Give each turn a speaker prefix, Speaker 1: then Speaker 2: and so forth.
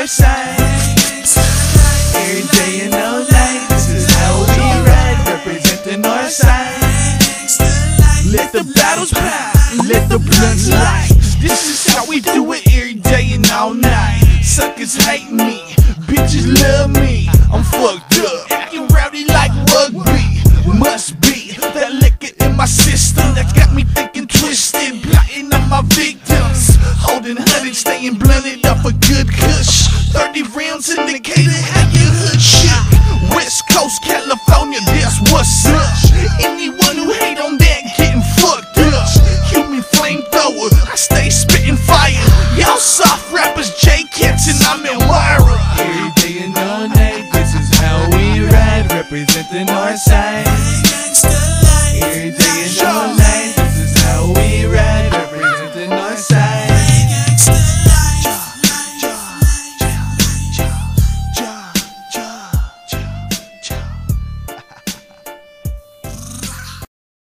Speaker 1: north side. Every day and all night, this is how we ride. Represent the north side. Let the battles pop, let the blunts light. This is how we do it every day and all night. Suckers hate me, bitches love me. I'm fucked up, acting rowdy like rugby. Must be that liquor in my system that got me thinking twisted, plotting on my victims. Holding hundreds, staying blunted up a good kush. 30 rounds indicated how your hood shook. West Coast, California, that's what's up. Anyone who hate on that getting fucked up. Human flamethrower, I stay spitting fire. Y'all soft rappers, J-Cats, and I'm in Wyra. Every day and all night, this is how we ride. Represent the north side. Every day and all night.